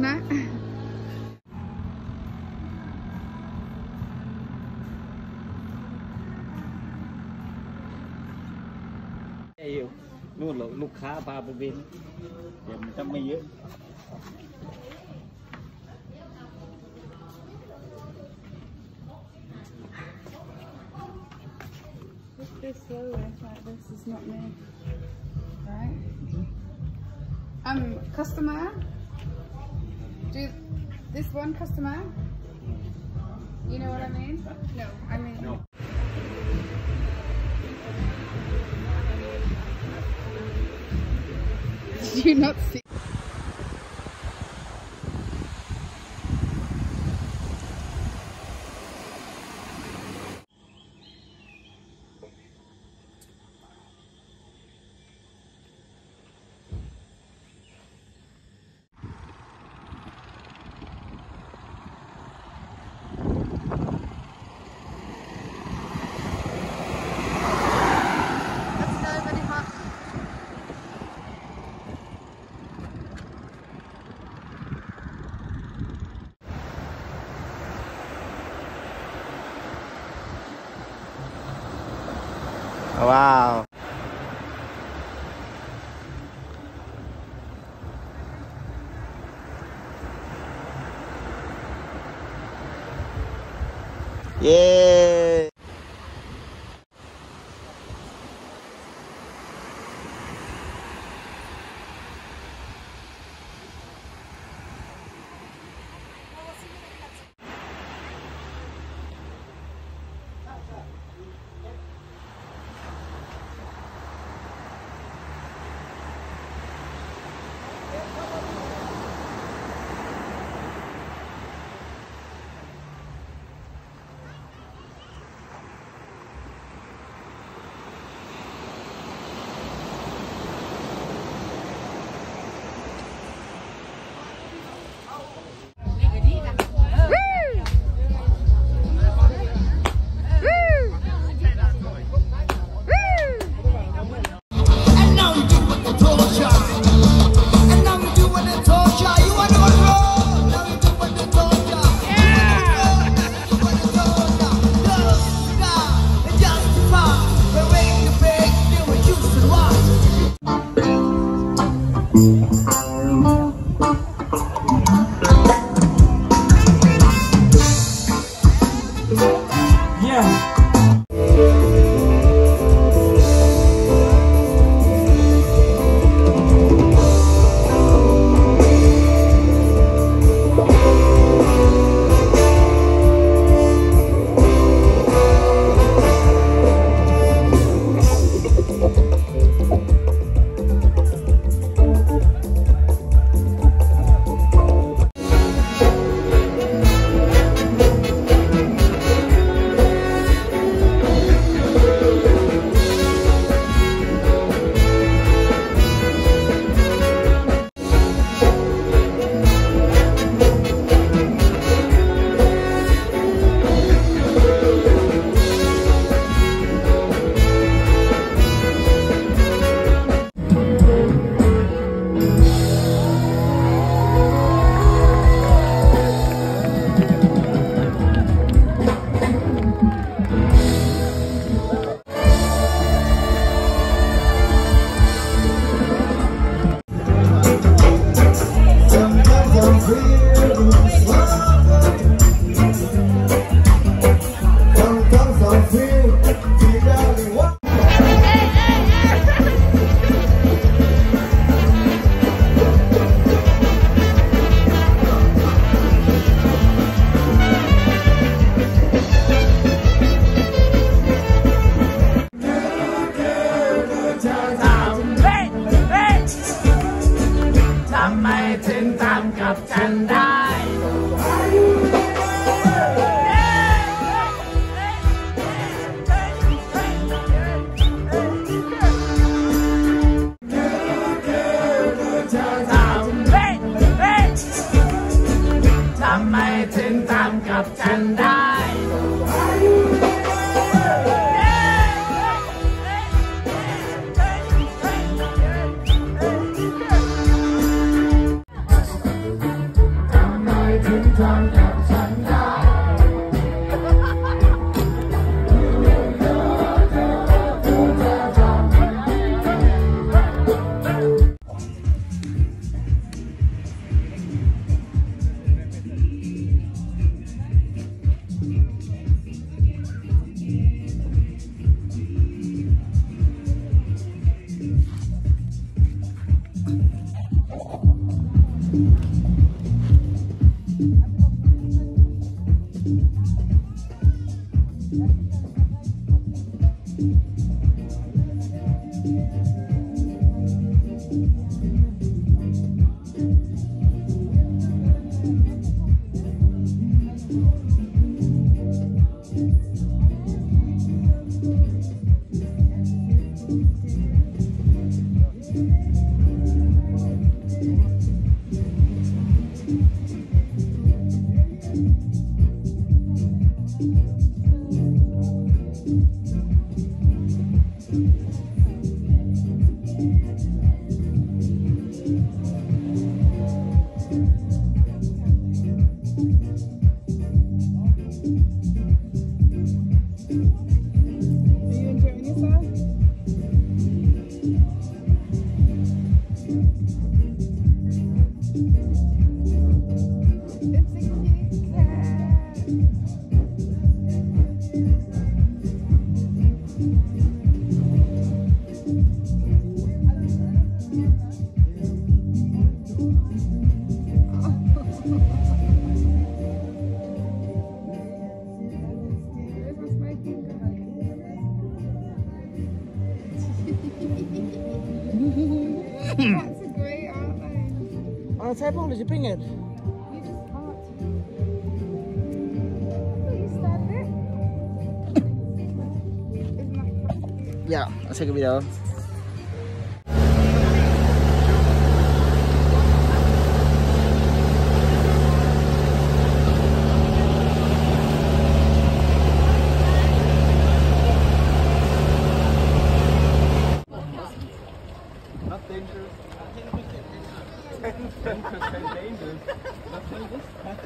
นะนู่นลูกค้าพาไปบินเดี๋ยวมันจะไม่เยอะ This slowly, like this is not me, right? Customer, do this one customer. You know what I mean? No, I mean. No. Did you not see? Wow. Yeah. That's a great, aren't they? On a table, did you bring it? You just can't. Oh, you started it? Isn't that cute? Yeah, I'll take a video. Not dangerous. 10% dangerous. Not like this.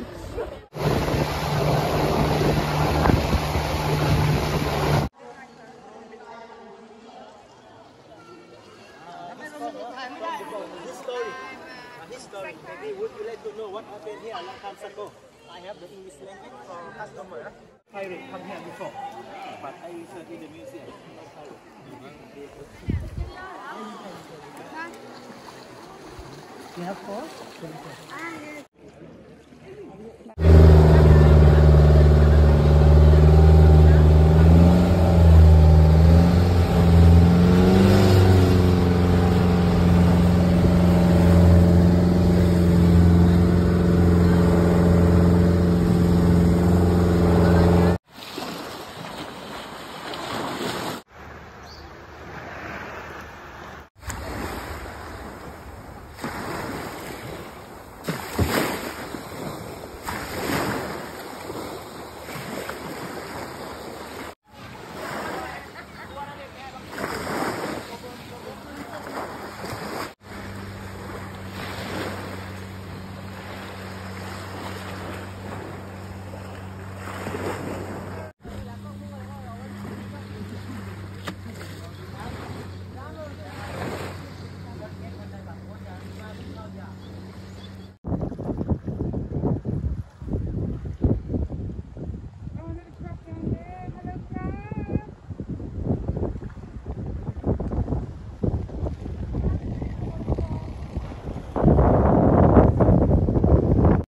His story. Maybe would you like to know what happened here a long time ago? I have the English language for customer. Pirate come here before, but I research in the museum. You have four?